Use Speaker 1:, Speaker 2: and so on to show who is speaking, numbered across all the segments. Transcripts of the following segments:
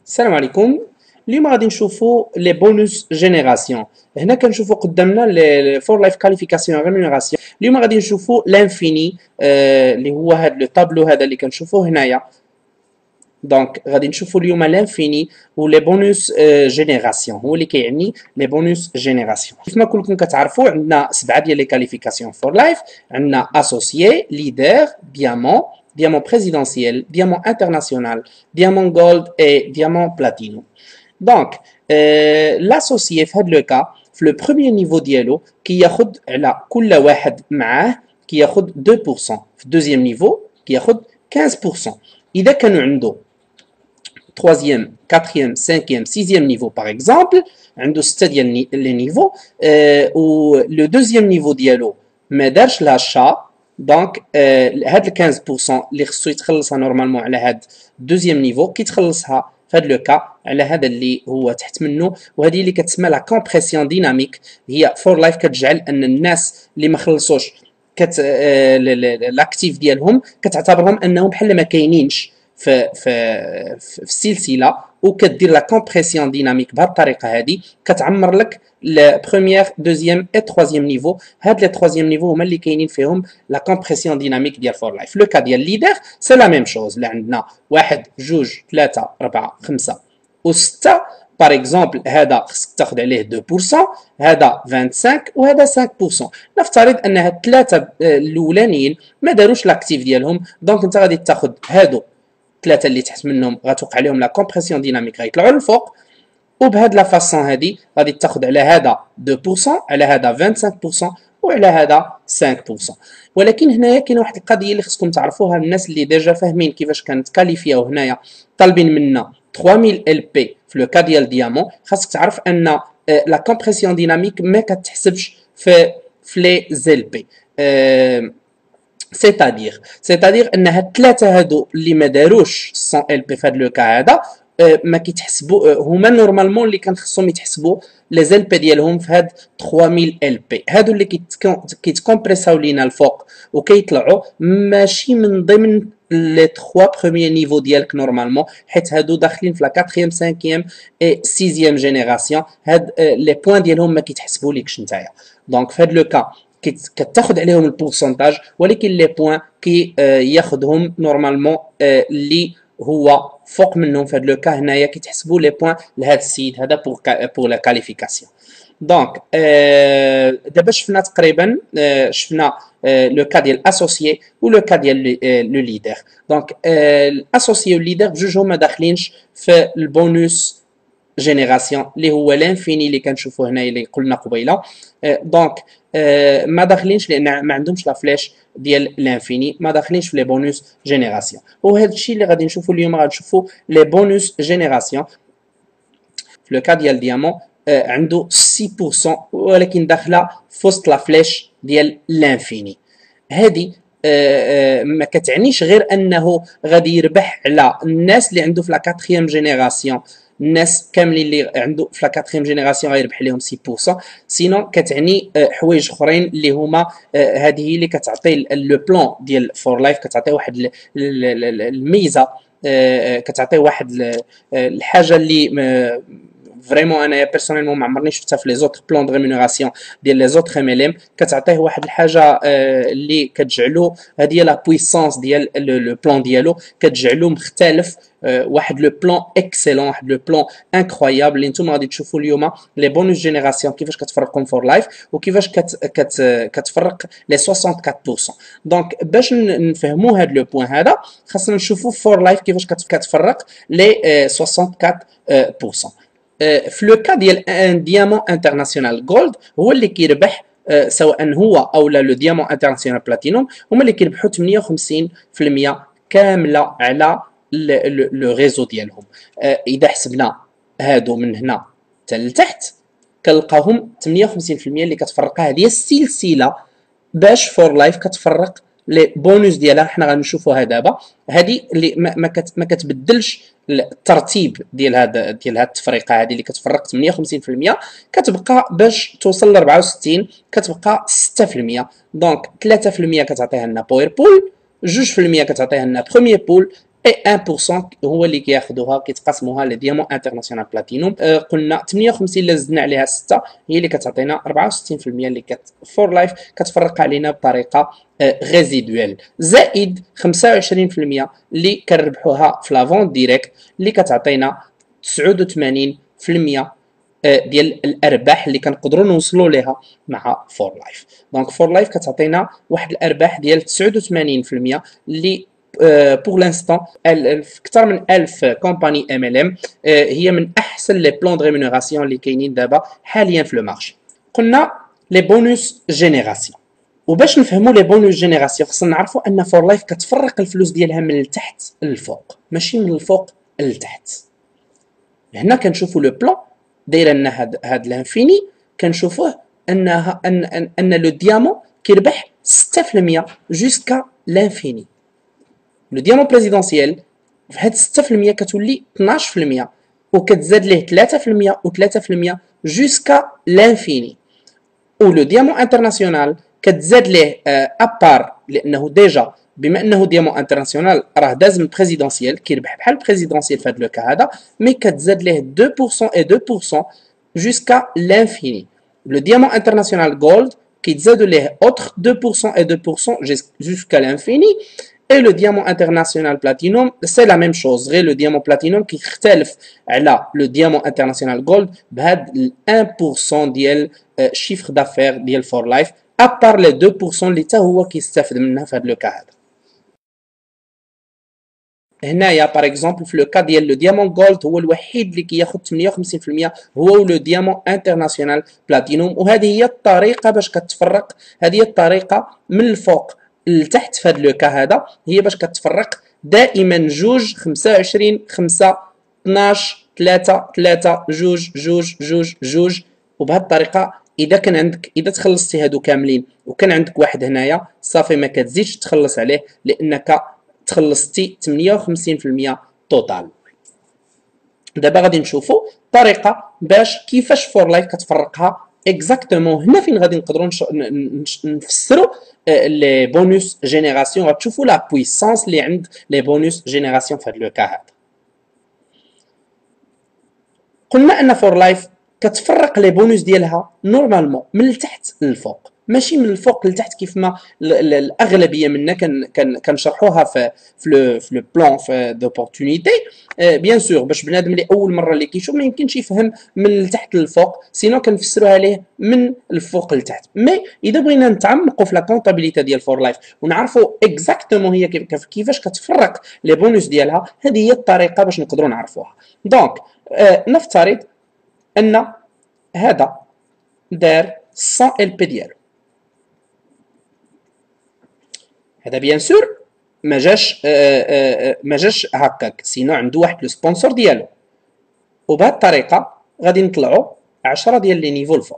Speaker 1: السلام عليكم. اليوم غادي نشوفوا لي بونus جينيراسيون. هنا كنشوفوا قدامنا فور لايف كاليفيكاسيون ريمونيراسيون. اليوم غادي نشوفوا لانفيني اللي هو هذا لو طابلو هذا اللي كنشوفوه هنايا. دونك غادي نشوفوا اليوم لانفيني ولي بونوس جينيراسيون، هو اللي كيعني لي بونوس جينيراسيون. كيف ما كلكم كتعرفوا عندنا 7 ديال لي كاليفيكاسيون فور لايف. عندنا اسوسيي، ليدر، ديامون، diamant présidentiel, diamant international, diamant gold et diamant platinum. Donc, l'associé في هذا لو كا في لو بروميير نيفو ديالو كياخد على كل واحد معاه كياخد 2%، في الدوزيام نيفو كياخد 15%. إذا كانوا عنده troisième, quatrième, cinquième, sixième niveau par exemple, عنده 6 ديال لي نيفو و لو دوزيام نيفو ديالو ما دارش لاشا. دونك هاد 15% اللي خصو يتخلصها نورمالمون على هاد دوزيام نيفو كيتخلصها في هاد لو كا على هذا اللي هو تحت منه، وهذه اللي كتسمى لا كومبريسيون ديناميك. هي فور لايف كتجعل ان الناس اللي ما خلصوش لاكتيف ديالهم كتعتبرهم انهم بحال ما كاينينش في السلسله، وكدير لا كومبريسيون ديناميك بهذه الطريقه هذه كتعمر لك لا بروميير دوزيام اي تروازيام نيفو. هاد لي تروازيام نيفو هما اللي كاينين فيهم لا كومبريسيون ديناميك ديال فور لايف. لو كا ديال ليدر سي لا ميم شوز، اللي عندنا 1 2 3 4 5 و6 باغ اكزومبل. هذا خصك تاخذ عليه 2%، هذا 25 وهذا 5%. نفترض ان هاد الثلاثه الاولانيين ما داروش لاكتيف ديالهم، دونك انت غادي تاخذ هادو ثلاثه اللي تحت منهم غتوقع عليهم لا كومبريسيون ديناميك غيطلعوا للفوق، وبهاد لا فاصون هادي غادي تاخذ على هذا 2%، على هذا 25% وعلى هذا 5%. ولكن هنايا كاينه واحد القضيه اللي خصكم تعرفوها، الناس اللي ديجا فاهمين كيفاش كانت كاليفياو هنايا طالبين منا 3000 ال بي في لو كا ديال ديامون. خاصك تعرف ان لا كومبريسيون ديناميك ما كتحسبش في لي زيل بي. سيتادير ان هاد الثلاثه هادو اللي ما داروش 100 ال بي في هاد لو كا هذا ما كيتحسبوا هما نورمالمون اللي كان خصهم يتحسبوا لي زيل بي ديالهم في هاد 3000 ال بي. هادو اللي كيتكومبريساو لينا الفوق وكيطلعوا ماشي من ضمن لي 3 بروميير نيفو ديالك نورمالمون، حيت هادو داخلين في لا 4 5 اي 6 جينيراسيون. هاد لي بوين ديالهم ما كيتحسبولكش نتايا. دونك في هاد لو كا كتاخذ عليهم البورسونتاج، ولكن لي بوين كي ياخذهم نورمالمون اللي هو فوق منهم. في هذا لو كا هنايا كيتحسبوا لي بوين لهذا السيد هذا بور لا كاليفيكاسيون. دونك دابا شفنا تقريبا شفنا لو كا ديال اسوسيي ولو كا ديال لو ليدر. دونك الاسوسيي والليدر بجوج هما داخلينش في البونوس جينيراسيون اللي هو لانفيني اللي كنشوفوه هنايا اللي قلنا قبيله. دونك ما داخلينش لان ما عندهمش لا فليش ديال لانفيني، ما داخلينش في لي بونوس جينيراسيون. وهذا الشيء اللي غادي نشوفوا اليوم. غادي نشوفوا لي بونوس جينيراسيون في لو كا ديال ديامون عنده 6%، ولكن داخله في وسط لا فليش ديال لانفيني. هذه ما كتعنيش غير انه غادي يربح على الناس اللي عنده في لا 4 جينيراسيون. الناس كاملين اللي عنده في لا 4 جينيراسيون غيربح عليهم 6%. سينون كتعني حوايج اخرين اللي هما هذه اللي كتعطي لو بلان ديال فور لايف، كتعطي واحد الميزه، كتعطي واحد الحاجه اللي فريمون انايا بيرسونيلمون ما عمرني شفتها في لي زوتر بلان دو ريمونيراسيون ديال لي زوتر ام ال ام. كتعطيه واحد الحاجه اللي كتجعلو هذه لا بويسونس ديال لو بلان ديالو كتجعلو مختلف. واحد لو بلان اكسيلون، واحد لو بلان انكرويابل اللي نتوما غادي تشوفوا اليوم لي بونوس جينيراسيون كيفاش كتفرقهم فور لايف وكيفاش كتفرق لي 64%. دونك باش نفهموا هذا لو بوين هذا خاصنا نشوفوا فور لايف كيفاش كتفرق لي 64%. في لو كا ديال ان ديامون انترناسيونال جولد هو اللي كيربح، سواء هو او لا لو ديامون انترناسيونال بلاتينوم هما اللي كيربحوا 58% كامله على لو ريزو ديالهم. اذا حسبنا هادو من هنا حتى لتحت كنلقاوهم 58% اللي كتفرقها. هذه السلسله باش فور لايف كتفرق لي بونوس ديالها. حنا غنشوفوها دابا. هذه اللي ما كتبدلش الترتيب ديال هاد التفريقه هذه اللي كتفرق 58%، كتبقى باش توصل ل 64 كتبقى 6%. دونك 3% كتعطيها لنا بوير بول، 2% كتعطيها لنا بروميير بول، اي 1% هو اللي كياخذوها كيتقاسموها لي ديامون انترناسيونال بلاتينوم. قلنا 58 الا زدنا عليها 6 هي اللي كتعطينا 64% اللي فور لايف كتفرق علينا بطريقه ريزيدويل، زائد 25% اللي كنربحوها في لافون ديريكت اللي كتعطينا 89% ديال الارباح اللي كنقدروا نوصلوا ليها مع فور لايف. دونك فور لايف كتعطينا واحد الارباح ديال 89% اللي بور لانستون في اكثر من 1000 كومباني ام ال ام، هي من احسن لي بلان دو ريمونيراسيون اللي كاينين دابا حاليا في لو مارشي. قلنا لي بونوس جينيراسيون، وباش نفهموا لي بونوس جينيراسيون خصنا نعرفوا ان فور لايف كتفرق الفلوس ديالها من التحت للفوق ماشي من الفوق للتحت. هنا كنشوفوا لو بلان دايره لنا هاد لانفيني، كنشوفوه انها ان لو ديامون كيربح 6% جوسكا لانفيني. لو ديامون بريزيدونسيال في هاد 6% كتولي 12% وكتزاد ليه 3% و3% جوسكا لانفيني. و لو ديامون انترناسيونال كتزاد ليه ابار لانه ديجا بما انه ديامون انترناسيونال راه داز من بريزيدونسيال كيربح بحال بريزيدونسيال في هذا لو كا هذا، مي كتزاد ليه 2% اي 2% جوسكا لانفيني. لو ديامون انترناسيونال جولد كيتزادوا ليه اوتر 2% اي 2% جوسكا لانفيني. Et le diamant international platinum, c'est la même chose. Le diamant platinum qui اختلف على le diamant international gold بهاد 1% ديال chiffre d'affaires ديال for life à part les 2% اللي حتى هو كيستافد منها في هاد لو كا هذا. هنايا باغ اكزومبل في لو كا ديال لو ديامون جولد هو الوحيد اللي كياخذ 58%، هو لو ديامون انترناسيونال بلاتينوم. وهذه هي الطريقه باش كتفرق، هذه هي الطريقه من الفوق لتحت في هذا لو كا هذا، هي باش كتفرق دائما جوج 25 5 12 3 3 جوج جوج جوج جوج. وبهذه الطريقه اذا تخلصتي هادو كاملين وكان عندك واحد هنايا صافي ما كتزيدش تخلص عليه لانك تخلصتي 58% توتال. دابا غادي نشوفوا طريقه باش كيفاش فور لايف كتفرقها اكزاكتومون. هنا فين غادي نقدروا نفسروا لي بونوس جينيراسيون، غتشوفوا لا بويسانس اللي عند لي بونوس جينيراسيون في هذا لو كا هذا. قلنا ان فور لايف كتفرق لي بونوس ديالها نورمالمون من التحت للفوق ماشي من الفوق لتحت كيف ما الاغلبيه منا كنشرحوها في لو بلان في دوبورتونيتي. بيان سور باش بنادم اللي اول مره اللي كيشوف ما يمكنش يفهم من التحت للفوق، سينو كنفسروها ليه من الفوق لتحت. مي اذا بغينا نتعمقوا في لا كونطابيليتي ديال فور لايف ونعرفوا اكزاكتومون هي كيفاش كتفرق لي بونوس ديالها، هذه هي الطريقه باش نقدروا نعرفوها. دونك نفترض ان هذا دار 100 ال بي ديالو، هذا بيان سور ما جاش هكاك، سينو عنده واحد لو سبونسور ديالو. وبهذه الطريقه غادي نطلعوا 10 ديال لي نيفو الفوق.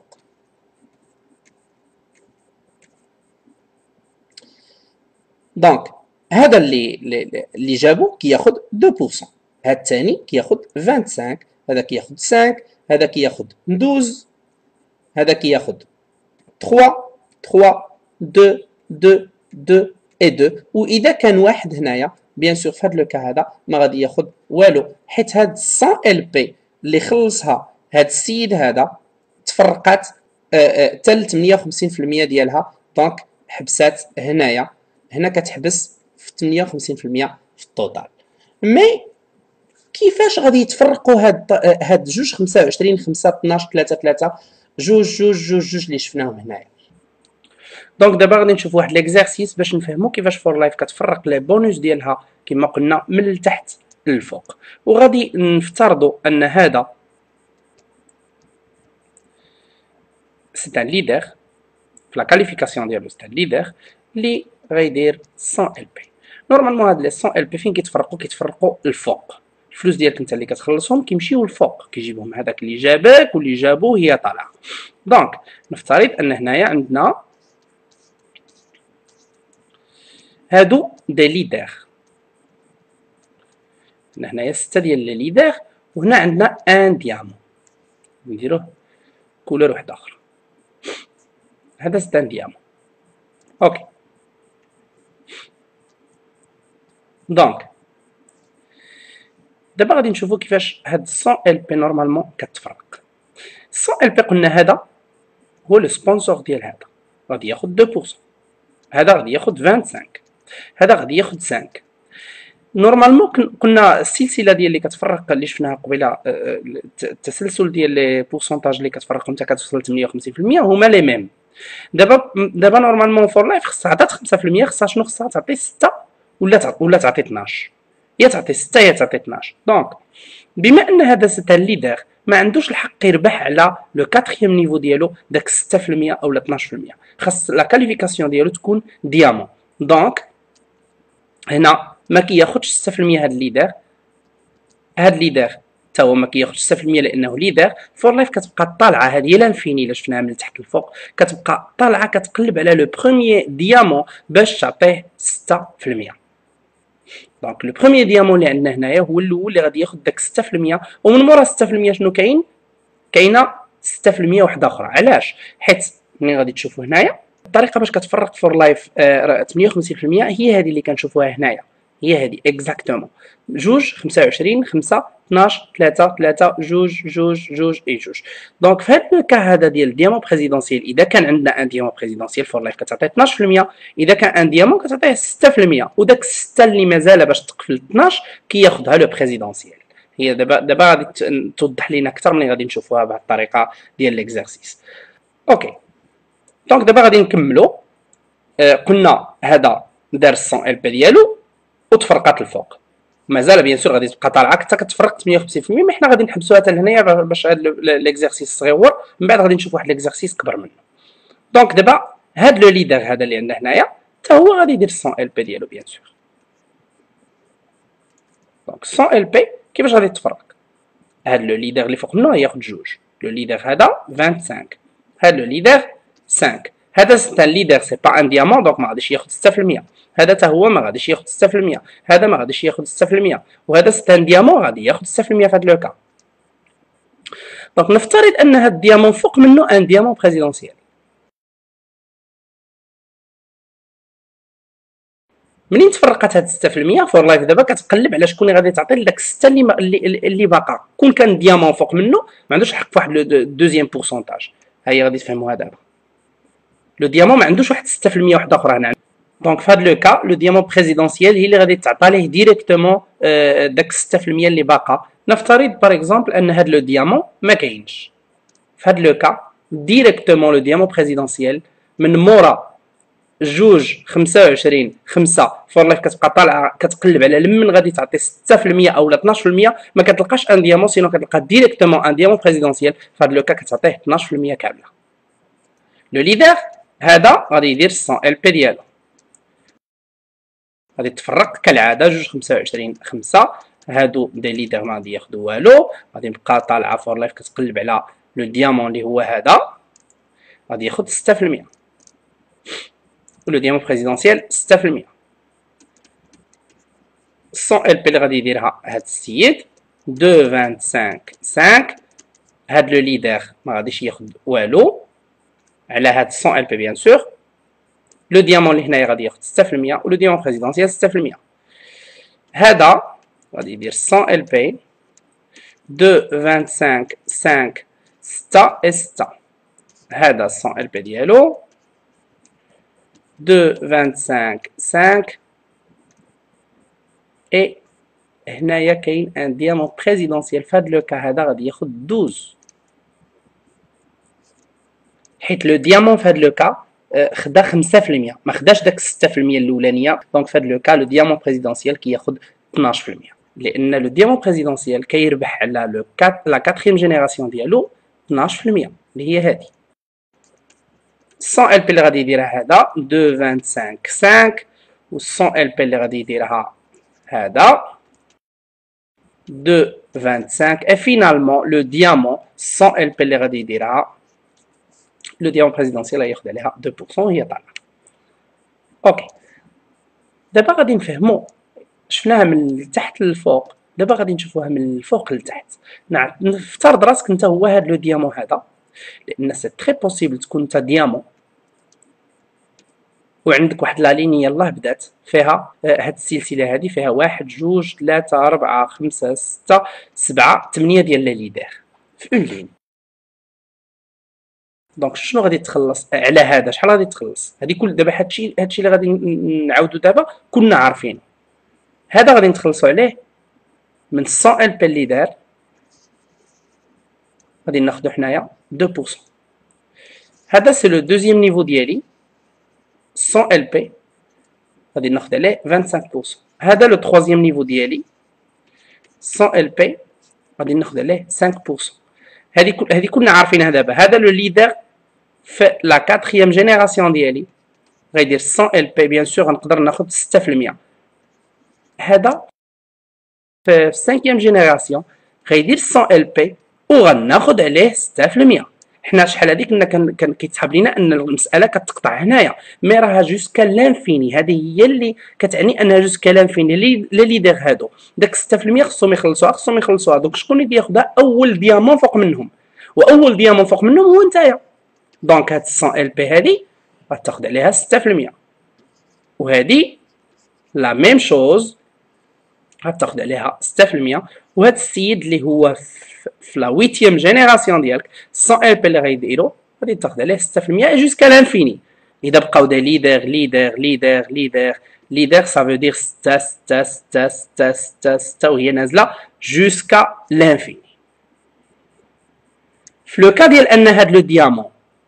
Speaker 1: دونك هذا اللي جابو كياخذ 2%، هذا الثاني كياخذ 25، هذا كياخذ 5، هذا كياخذ 12، هذا كياخذ 3 3 2 2 2 اي 2. واذا كان واحد هنايا بيان سور في هذا لو كا هذا ما غادي ياخذ والو، حيت هاد 100 ال بي اللي خلصها هاد السيد هذا تفرقات حتى 58% ديالها. دونك حبسات هنايا، هنا كتحبس في 58% في التوتال. مي كيفاش غادي يتفرقوا هاد جوج 25 5 12 3 3 جوج جوج جوج جوج اللي شفناهم هنايا؟ دونك دابا غادي نشوف واحد ليكزارسيس باش نفهموا كيفاش فور لايف كتفرق لي بونوس ديالها كما قلنا من التحت للفوق. وغادي نفترضوا ان هذا سي ان ليدر في لا كاليفيكاسيون ديالو، سي ان ليدر اللي غيدير 100 ال بي. نورمالمون هاد لي 100 ال بي فين كيتفرقوا الفوق. الفلوس ديالك انت اللي كتخلصهم كيمشيو الفوق، كيجيبهم هذاك اللي جابك واللي جابوه هي طالعه. دونك نفترض ان هنايا عندنا هادو دي ليدر، هنايا 6 ديال لي ليدر، وهنا عندنا ان ديامون نديروه كولور واحده اخرى. هذا 6 ديامون اوكي. دونك دابا غادي نشوفوا كيفاش هاد 100 ال بي نورمالمون كتفرق. 100 ال بي قلنا هذا هو لو سبونسور ديال هذا، غادي ياخذ 2%، هذا غادي ياخذ 25، هذا غادي ياخذ 5. نورمالمون قلنا السلسله ديال اللي كتفرق اللي شفناها قبيله، التسلسل ديال لي بورسونتاج اللي كتفرق وانت كتوصل ل 58% هما لي ميم. دابا نورمالمون فور لايف خصها عطات 5%، خصها شنو؟ خصها تعطي 6 ولا تعطي 12، يا تعطي 6 يا تعطي 12. دونك بما ان هذا ستا الليدر ما عندوش الحق يربح على لو 4 نيفو ديالو داك 6% او 12%، خاص لا كاليفيكاسيون ديالو تكون ديامون. دونك هنا ما كياخذش 6% هاد الليدر، هاد الليدر حتى هو ما كياخذش 6% لانه ليدر. فور لايف كتبقى طالعه، هذه هي لانفيني الا شفناها من التحت للفوق، كتبقى طالعه كتقلب على لو بروميير ديامون باش تعطيه 6%. دونك لو بروميير ديامون اللي عندنا هنايا هو الاول اللي غادي ياخذ داك 6%، ومن مورا 6% شنو كاين؟ كاينه 6% وحده اخرى. علاش؟ حيت ملي غادي تشوفوا هنايا الطريقه باش كتفرق فور لايف 58% هي هذه اللي كنشوفوها هنايا، هي هذه اكزاكتومون. جوج 25 5 12 3 3 جوج جوج جوج اي جوج. دونك في هذا الكا هذا ديال الديامون بريزيدونسيال، اذا كان عندنا ان ديامون بريزيدونسيال فور لايف كتعطيه 12%، اذا كان ان ديامون كتعطيه 6%، وداك 6 اللي مازال باش تقفل 12 كياخذها لو بريزيدونسيال. هي دابا غادي توضح لينا اكثر ملي غادي نشوفوها بهذه الطريقه ديال ليكزارسيس. اوكي دونك دابا غادي نكملوا. قلنا هذا دار 100 ال بي ديالو وتفرقات الفوق، مازال بيان سور غادي تبقى طالعه حتى كتفرق 58%، مي حنا غادي نحبسوها حتى لهنايا باش هذا ليكزارسيس صغيور، من بعد غادي نشوف واحد ليكزارسيس كبر منه. دونك دابا هذا لو ليدر هذا اللي عندنا هنايا حتى هو غادي يدير 100 ال بي ديالو بيان سور. دونك 100 ال بي كيفاش غادي تفرق؟ هذا لو ليدر اللي فوق منه ياخذ جوج، لو ليدر هذا 25، هذا لو ليدر 5. هذا سي ان ليدر سي با ان ديامون، دونك ما غاديش ياخذ 6%. هذا حتى هو ما غاديش ياخذ 6%، هذا ما غاديش ياخذ 6%، وهذا سي ان ديامون غادي ياخذ 6% في هذا لو كا. دونك نفترض ان هذا الديامون فوق منه ان ديامون بريزيدونسيال. منين تفرقات هاد 6% فور لايف دابا كتقلب على شكون اللي غادي تعطي داك 6 اللي باقا. كون كان ديامون فوق منه ما عندوش حق في واحد لو دوزيام بورسونتاج. ها هي غادي تفهموها دابا. لو ديامون ما عندوش واحد 6% وحده اخرى هنا. دونك في هذا لو كا لو ديامون بريزيدونسيال هي اللي غادي تعطى ليه ديريكتومون داك 6% اللي باقا. نفترض باغ اكزومبل ان هذا لو ديامون ما كاينش. في هذا لو كا ديريكتومون لو ديامون بريزيدونسيال من مورا جوج 25 5 فور لايف كتبقى طالعه كتقلب على لمن غادي تعطي 6% او 12%، ما كتلقاش ان ديامون، سينو كتلقى ديريكتومون ان ديامون بريزيدونسيال. في هذا لو كا كتعطيه 12% كامله. لو ليدر هذا غادي يدير 100 ال بي ديالو، غادي تفرق كالعاده جوج 25 5. هادو دي ليدر ما غادي ياخدو والو، غادي نبقى طالعه فور لايف كتقلب على لو ديامون اللي هو هذا غادي ياخد 6%، ولو ديامون بريزيدونسيال 6%. 100 ال بي اللي غادي يديرها هاد السيد 2.25 5. هاد لو ليدر ما غاديش ياخد والو على هاد 100 ال بي بيان سور. لو ديامون اللي هنايا غادي ياخد 6%، ولو ديامون بريزيدونسيال 6%. هذا غادي يدير 100 ال بي 2.25 5 6 و 6. هذا 100 ال بي ديالو 2.25 5 اي هنايا كاين ان ديامون بريزيدونسيال. في هذا لو كا هذا غادي ياخد 12، حيت لو ديامون في هذا لو كا خدا 5%، ما خداش داك 6% الاولانيه. دونك في هذا لو كا لو ديامون بريزيدونسيال كياخد 12%، لان لو ديامون بريزيدونسيال كيربح على لو لا 4 جينيراسيون ديالو 12%، اللي هي هذه 100 ال بي اللي غادي يديرها هذا 2.25 5، و 100 ال بي اللي غادي يديرها هذا 2.25. اي فينالمون لو ديامون 100 ال بي اللي غادي يديرها لو ديامون بريزيدونسيال غياخد عليها 2% هي طالعه. اوكي دابا غادي نفهموا شفناها من التحت للفوق، دابا غادي نشوفوها من الفوق للتحت. نفترض راسك انت هو هذا لو ديامون هذا، لان سي تري بوسيبل تكون انت ديامون وعندك واحد لا لين يلاه بدات فيها هاد السلسله هادي فيها 1 2 3 4 5 6 7 8 ديال لي ليدر في اون لين. دونك شنو غادي تخلص على هذا؟ شحال غادي تخلص؟ هادي كل دابا هادشي اللي غادي نعاودو دابا كنا عارفين. هذا غادي نتخلصوا عليه من 100 ال بي اللي دار غادي ناخذو حنايا 2%. هذا سي لو دوزيام نيفو ديالي 100 ال بي غادي ناخذ عليه 25%. هذا لو تروازيام نيفو ديالي 100 ال بي غادي ناخذ عليه 5%. هذه كلنا عارفينها دابا. هذا لو ليدر في لا 4 جينيراسيون ديالي غيدير 100 ال بي بيان سور غنقدر ناخذ 6%. هذا في 5 جينيراسيون غيدير 100 ال بي وغناخذ عليه 6%. حنا شحال هذيك كان كيتسحب لينا ان المساله كتقطع هنايا مي راها جوسكا لانفيني. هذه هي اللي كتعني انها جوسكا لانفيني. اللي داير هادو داك 6% خصهم يخلصوها دوك شكون اللي ياخذها؟ اول ديامون فوق منهم، واول ديامون فوق منهم هو نتايا. دونك هاد 100 ال بي هادي غتاخذ عليها 6%، وهادي لا ميم شوز غتاخذ عليها 6%. وهاد السيد اللي هو في لا 8 جينيراسيون ديالك 100 ال بي اللي غيديرو غادي تاخذ عليه 6% جوسكا لانفيني. اذا بقاو دا ليدر سا فو دير 6 وهي نازله جوسكا لانفيني. في لو كا ديال ان هاد لو ديامون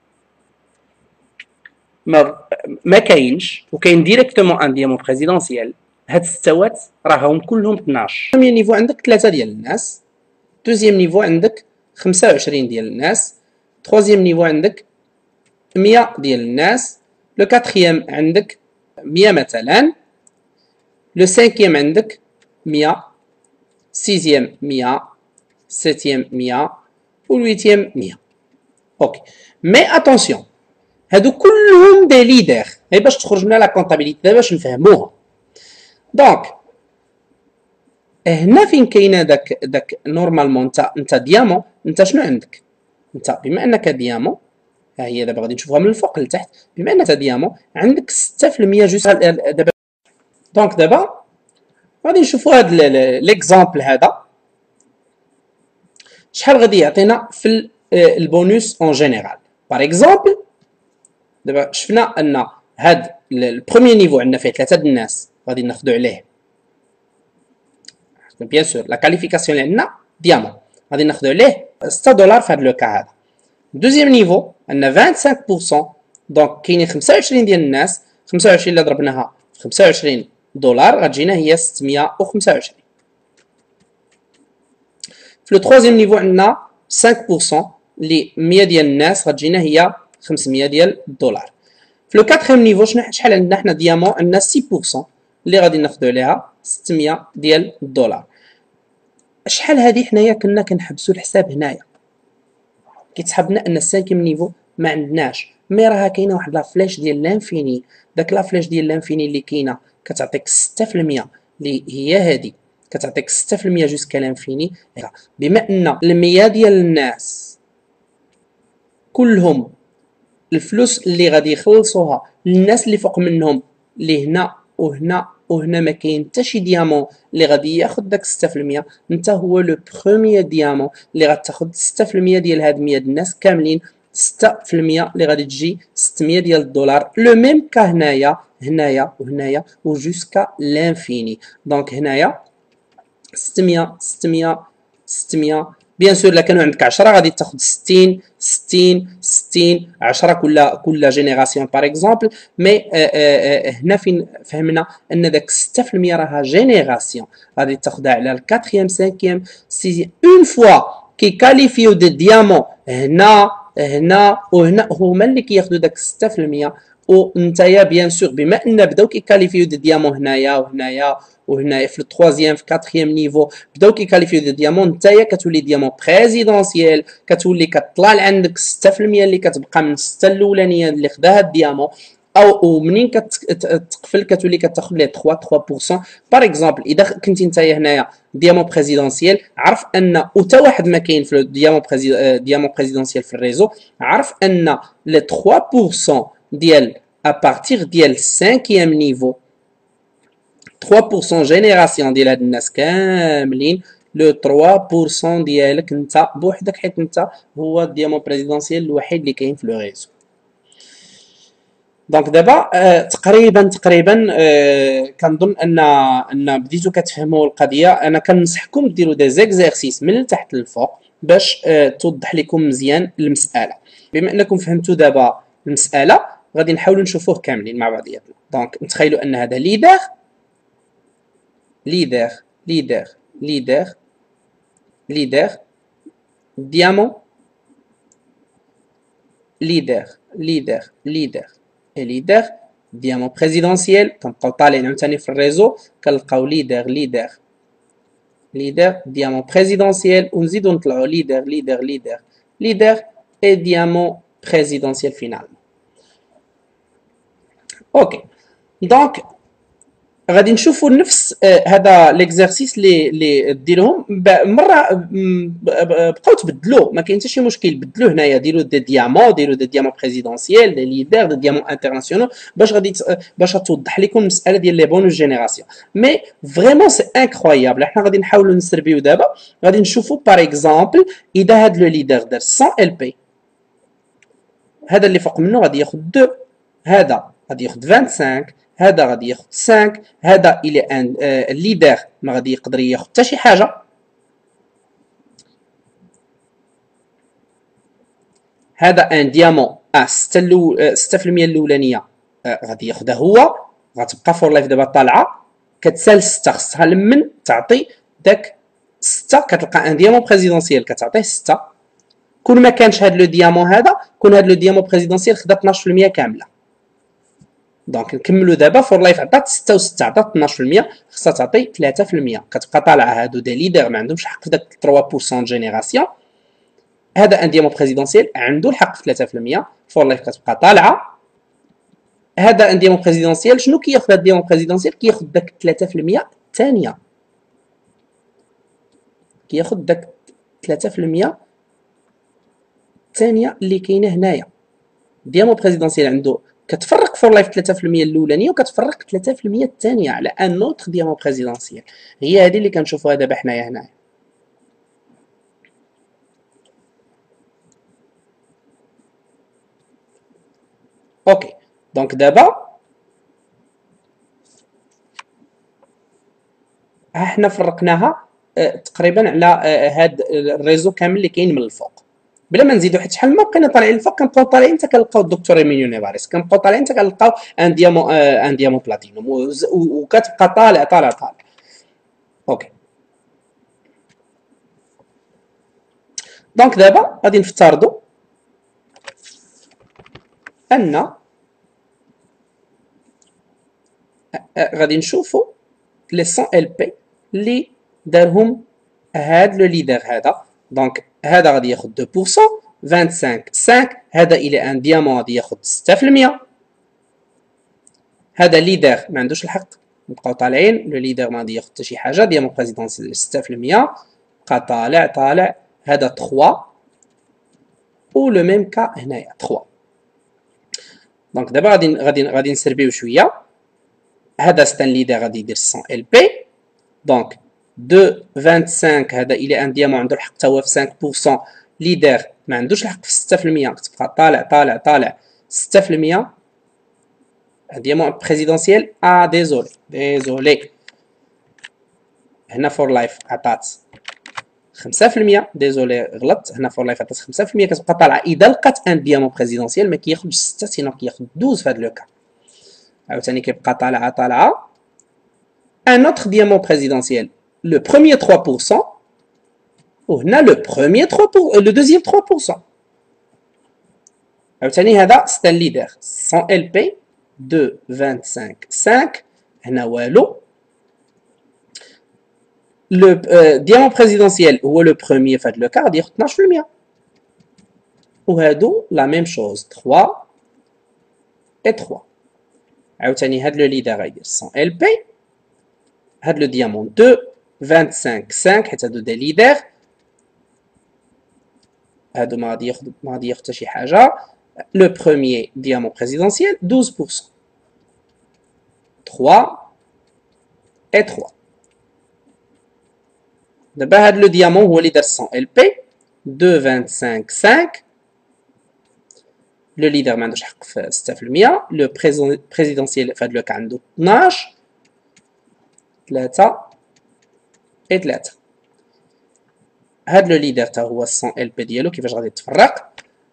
Speaker 1: ما كاينش وكاين ديريكتومون ان ديامون بريزيدونسيال، هاد الستوات راهم كلهم 12. بروميير نيفو عندك 3 ديال الناس، دوزيام نيفو عندك 25 ديال الناس، تروازيام نيفو عندك 100 ديال الناس، لو كاتريام عندك 100 مثلا، لو سانكيام عندك 100، سيزيام 100، سيتيام 100 والويتيام 100. اوكي مي اتونسيون هادو كلهم دي ليدر غير باش تخرج لنا لا كونطابيليتي دابا باش نفهموها. دونك هنا فين كاينه داك نورمالمون انت ديامون، انت شنو عندك؟ انت بما انك ديامون، ها هي دابا غادي نشوفوها من الفوق لتحت، بما انك ديامون عندك 6% جوج دابا. دونك دابا غادي نشوفوا هاد ليكزامبل هذا شحال غادي يعطينا في البونوس اون جينيرال. باغ اكزومبل دابا شفنا ان هاد البروميير نيفو عندنا فيه 3 د الناس غادي ناخذوا عليه بيان سور لا كاليفيكاسيون اللي عندنا ديامون غادي ناخذوا عليه 6 دولار في هذا لو كا هذا. دوزيام نيفو عندنا 25%، دونك كاينين 25 ديال الناس، 25 اللي ضربناها في 25 دولار غتجينا هي 625. في لو تروازيام نيفو عندنا 5% اللي 100 ديال الناس غتجينا هي 500 ديال الدولار. في لو كاتريام نيفو شحال عندنا حنا ديامون؟ عندنا 6% اللي غادي ناخذوا عليها 600 ديال الدولار. شحال هذه حنايا كنا كنحبسوا الحساب هنايا كيتسحب لنا ان السانكيم نيفو ما عندناش، مي راها كاينه واحد لا فلاش ديال لانفيني. داك لا فلاش ديال لانفيني اللي كاينه كتعطيك 6% اللي هي هذه كتعطيك 6% جوسكا لانفيني. بما ان المية ديال الناس كلهم الفلوس اللي غادي يخلصوها للناس اللي فوق منهم اللي هنا وهنا وهنا ما كاين حتى شي ديامون اللي غادي ياخذ داك 6%، انت هو لو بروميير ديامون اللي غتاخذ 6% ديال هاد 100 الناس كاملين، 6% اللي غادي تجي 600 ديال الدولار. لو ميم كا هنايا وهنايا وجوسكا لانفيني. دونك هنايا 600 بيان سور الا كانوا عندك 10 غادي تاخذ 60 10 كل جينيراسيون باغ اكزومبل. مي هنا فين فهمنا ان داك 6% راها جينيراسيون غادي تاخذها على الكاتريام سانكيام سيزيام. اون فوا كي كاليفيو دي ديامون هنا وهنا هما اللي كياخذوا داك 6%. ونتايا بيان سور بما ان بداو كيكاليفيو دي ديامون هنايا وهنايا في التروازيام في كاتريام نيفو بداو كيكاليفيو دي ديامون، نتايا كتولي ديامون بريزيدونسيال، كتولي كطلع عندك 6% اللي كتبقى من 6 الاولانيه اللي خداها الديامون، او ومنين كتقفل كتولي كتاخذ ليه 3% باغ اكزومبل. اذا كنتي نتايا هنايا ديامون بريزيدونسيال عرف ان وتا واحد ما كاين في ديامون بريزيدونسيال في الريزو، عرف ان لي 3% ديال à partir ديال 5e niveau 3% جينيراسيون ديال هاد الناس كاملين لو 3% ديالك انت بوحدك، حيت انت هو الديامون بريزيدونسيال الوحيد اللي كاين في لو ريزو. دونك دابا تقريبا كنظن ان بديتو كتفهموا القضيه. انا كنصحكم ديروا دي زيكزارسيس من التحت للفوق باش توضح لكم مزيان المساله. بما انكم فهمتوا دابا المساله غادي نحاولوا نشوفوه كاملين مع بعضياتنا. دونك نتخيلوا ان هذا ليدر ليدر ليدر ليدر ليدر ديامون ليدر ليدر ليدر ليدر ديامون بريزيدونسيال. كنبقاو طالعين عاوتاني في الريزو كنلقاو ليدر ليدر ليدر ديامون بريزيدونسيال ونزيدو نطلعو ليدر ليدر ليدر ليدر اي ديامون بريزيدونسيال فينالمون. اوكي دونك غادي نشوفوا نفس هذا ليكزارسيس اللي ديروهم مره بقاو تبدلوه، ما كاين حتى شي مشكل. بدلوه هنايا ديروا دي ديامون بريزيدونسيال دي ليدر دي ديامون انترناسيونال باش توضح لكم المساله ديال لي بونوس جينيراسيون. مي فريمون سي انكرويابل. حنا غادي نحاولوا نسربيو دابا. غادي نشوفوا باغ اكزومبل اذا هذا لو ليدر دار 100 ال بي، هذا اللي فوق منه غادي ياخذ 2، هذا غادي ياخذ 25، هذا غادي ياخذ 5، هذا الى ان الليدر ما غادي يقدر ياخذ حتى شي حاجه. هذا ان ديامون 6% الاولانيه غادي ياخذها هو، غتبقى فور لايف دابا طالعه كتسال 6، خصها لمن تعطي داك 6 كتلقى ان ديامون بريزيدونسيال كتعطيه 6. كون ما كانش هذا لو ديامون هذا، كون هذا لو ديامون بريزيدونسيال خدا 12% كامله. دونك نكملوا دابا فور لايف عطات 6 و6 عطات 12%، خصها تعطي 3%. كتبقى طالعه هادو دي ليدر ما عندهمش حق في داك 3% جينيراسيون. هذا ان ديامون بريزيدونسيال عنده الحق في 3%. فور لايف كتبقى طالعه. هذا ان ديامون بريزيدونسيال شنو كياخذ هذا الديامون بريزيدونسيال؟ كياخذ داك 3% الثانيه، كياخذ داك 3% الثانيه اللي كاينه هنايا. ديامون بريزيدونسيال عنده كتفرق فور لايف 3% الاولانيه وكتفرق 3% الثانيه على ان اوتر ديامون بريزيدونسيال. هي هذه اللي كنشوفوها دابا حنايا هنايا. اوكي دونك دابا احنا فرقناها تقريبا على هاد الريزو كامل اللي كاين من الفوق بلا ما نزيدو، حيت شحال ما بقينا طالعين الفوق كنبقاو طالعين حتى كنلقاو الدكتور ايميليو نيفاريس، كنبقاو طالعين حتى كنلقاو ان ديامون بلاتينوم وكتبقى طالع طالع طالع. اوكي دونك دابا غادي نفترضوا ان غادي نشوفوا لي 100 ال بي اللي دارهم هاد لو ليدر هذا. دونك هذا غادي ياخذ 2%، 25 5، هذا الى ان ديامون غادي ياخذ 6%. هذا ليدر ما عندوش الحق، نبقاو طالعين. لو ليدر ما غادي ياخذ حتى شي حاجه. ديامون بريزيدونسيال 6%، بقى طالع طالع. هذا 3 و لو ميم كا هنايا 3. دونك دابا غادي نسربيو شويه. هذا ستان ليدر غادي يدير 100 ال بي. دونك 2 25 هذا الى ان ديامون عنده الحق حتى هو في 5%. ليدر ما عندوش الحق في 6%، كتبقى طالع طالع طالع 6%. ديامون بريزيدونسيال ديزولي هنا فور لايف عطات 5%. ديزولي غلطت، هنا فور لايف عطات 5%. كتبقى طالعه. اذا لقات ان ديامون بريزيدونسيال ما كياخذش 6 سينو كياخذ 12 في هذا لو كا. عاوتاني كيبقى طالعه طالعه. ان اوتر ديامون بريزيدونسيال لو بروميير 3%، وهنا لو بروميير 3%، لو دوزيام 3%. عاوتاني هذا ستان ليدر 100 ال بي 2 25 5، هنا والو. لو ديامون بريزيدونسيال هو لو بروميير في هذا لو كا غادي ياخذ 12%. وهادو لا ميم شوز 3 اي 3. عاوتاني هاد لو ليدر غيدير 100 ال بي. هاد لو ديامون 2 25 5، حيت هادو دي ليدر، هادو ما غادي ياخذ حتى شي حاجه. Le premier diamant présidentiel, 12%. 3 et 3. D'abord, le diamant هو اللي دار 100 LP 2,25,5. Le leader ما عندوش حق في 6%. Le présidentiel في هذا لو عنده 12 3 et 3. هذا لو ليدر تا هو 100 LP ديالو كيفاش غادي يتفرق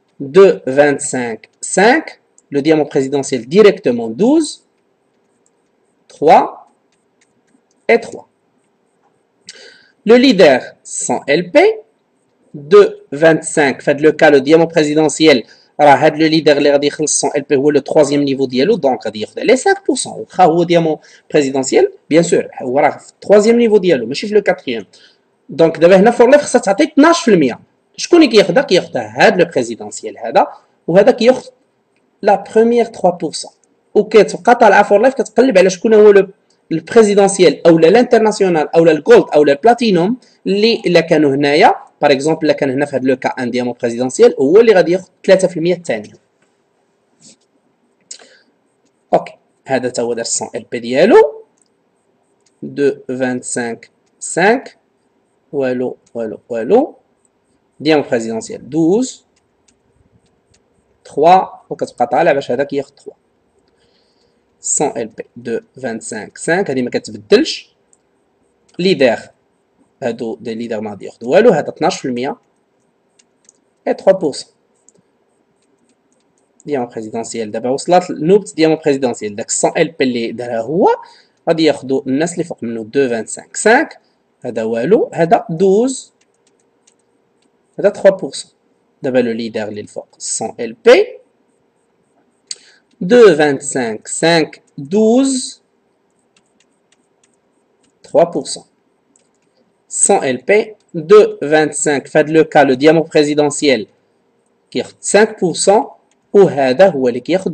Speaker 1: 2,25,5. Le diamant présidentiel directement 12 3 et 3. Le leader 100 LP 2,25. Faites le cas, le diamant présidentiel. Alors, le leader اللي غادي يخلص 100 LP هو le troisième niveau ديالو دونك غادي ياخذ عليه 5%. واخا هو diamant présidentiel bien sûr هو راه في troisième niveau ديالو ماشي في le quatrième. دونك دابا هنا فور ليف خصها تعطيك 12%. شكون اللي كياخذها؟ كياخذها هذا لو بريزيدونسيال هذا وهذا كياخذ لا بروميير 3%. وكتبقى طالعه فور لايف كتقلب على شكون هو لو البريزيدونسيال اولا الانترناسيونال اولا الجولد اولا البلاتينوم اللي الا كانوا هنايا باغ اكزومبل الا كان هنا في هذا لو كا ان ديامون بريزيدونسيال هو اللي غادي ياخذ 3% الثانيه. اوكي هذا تا هو دار 100 ال بي ديالو 2,25,5 والو والو والو diamant présidentiel 12 3 وكتبقى طالع باش هذاك ياخذ 3 100 LP 2,25,5 هذه ما كتبدلش. ليدر هادو دي ليدر ما غادي ياخذوا والو هذا 12% et 3%. diamant présidentiel دابا وصلت نوبة diamant présidentiel داك 100 LP اللي دارها هو غادي ياخذوا الناس اللي فوق منه 2,25,5 هذا والو هذا 12 هذا 3%. دابا لو ليدر اللي الفوق 100 LP 2,25,5 12 3%. 100 LP 2,25 في هذا لو كا لو ديامون بريزيدونسيال كياخذ 5% وهذا هو اللي كياخذ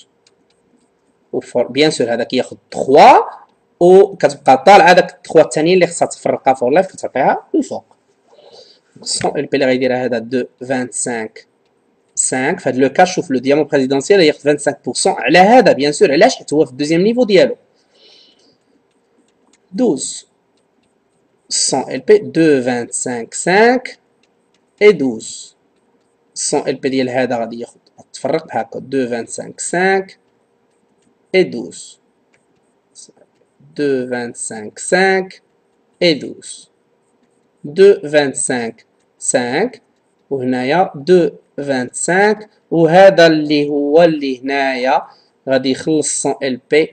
Speaker 1: 12 بيان سور هذا كياخذ 3 وكتبقى طالعه داك 3 الثانيين اللي خصها تفرقها فور لايف كتعطيها الفوق. 100 LP اللي غيديرها هذا 2,25,5 في هذا لو كا شوف لو ديامون بريزيدونسيال ياخذ 25% على هذا بيان سور علاش حيت هو في الدوزيام نيفو ديالو 12 100 LP 2,25,5 et 12 100 LP ديال هذا غادي ياخذ تفرق بهاكا 2,25,5 et 12 2,25,5 et 12 2,25,5 وهنايا 2,25 وهذا اللي هو اللي هنايا غادي يخلص 100 LP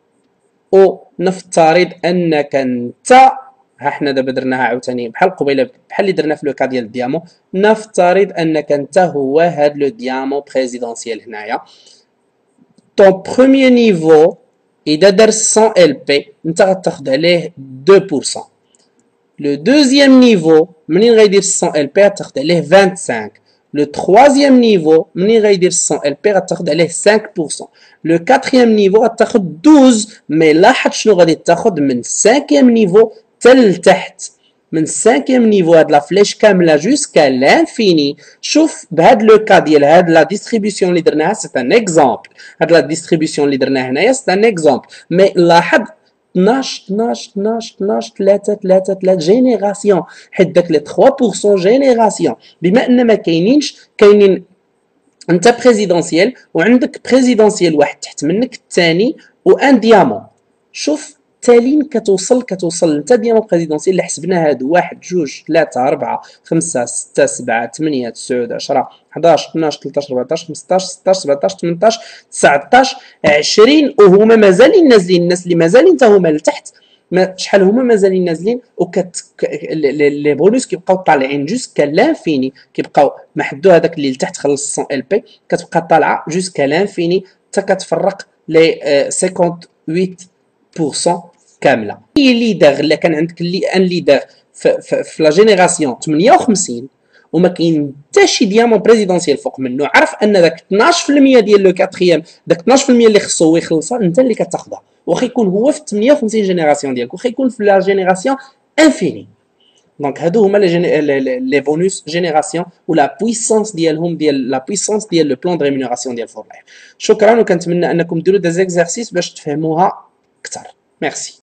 Speaker 1: ونفترض انك انت ها حنا دابا درناها عاوتاني بحال قبيله بحال اللي درنا في لو كا ديال الديامون. نفترض انك انت هو هاد لو ديامون بريزيدونسيال هنايا طون بروميير نيفو اذا دار 100 LP انت غتاخد عليه 2%. لو دوزيام نيفو منين غيدير 100 LP غتاخد عليه 25. لو تروازيام نيفو منين غيدير 100 LP غتاخد عليه 5%. لو كاتريام نيفو غتاخد 12 مي لاحظ شنو غادي تاخد من 5 نيفو حتى لتحت من 5 نيفو هاد لا فليش كامله جوسكا لانفيني. شوف بهاد لو كا ديال هاد لا ديستريبيسيون اللي درناها سي ان اكزامبل. هاد لا ديستريبيسيون اللي درناها هنايا سي ان اكزامبل مي لاحظ 12 12 12 12 3 3 3 جينيراسيون حيت داك لي 3% جينيراسيون بما ان ما كاينين انت بريزيدونسيال وعندك بريزيدونسيال واحد تحت منك الثاني وان ديامون. شوف تالين كتوصل انت ديامون بريزيدونسيال اللي حسبنا هادو 1 2 3 4 5 6 7 8 9 10 11 12 13 14 15 16 17 18 19 20 وهما مازالين نازلين. الناس اللي مازالين حتى هما لتحت شحال هما مازالين نازلين لي بونوس كيبقاو طالعين جوسكا لانفيني كيبقاو محدو هذاك اللي لتحت خلص 100 LP كتبقى طالعه جوسكا لانفيني حتى كتفرق لي 58% كامله. اي ليدر الا كان عندك ان ليدر في لا جينيراسيون 58 وما كاين حتى شي ديامون بريزيدونسيال فوق منه عرف ان داك 12% ديال لو كاتريام داك 12% اللي خصو هو يخلصها انت اللي كتاخذها واخا يكون هو في 58 جينيراسيون ديالك واخا يكون في لا جينيراسيون انفيني. دونك هادو هما لي بونus جينيراسيون ولا بويسونس ديالهم ديال لا بويسونس ديال لو بلان دو ريمونيراسيون ديال فور لايف. شكرا، وكنتمنى انكم ديروا دي زيكزارسيس باش تفهموها اكثر. ميرسي.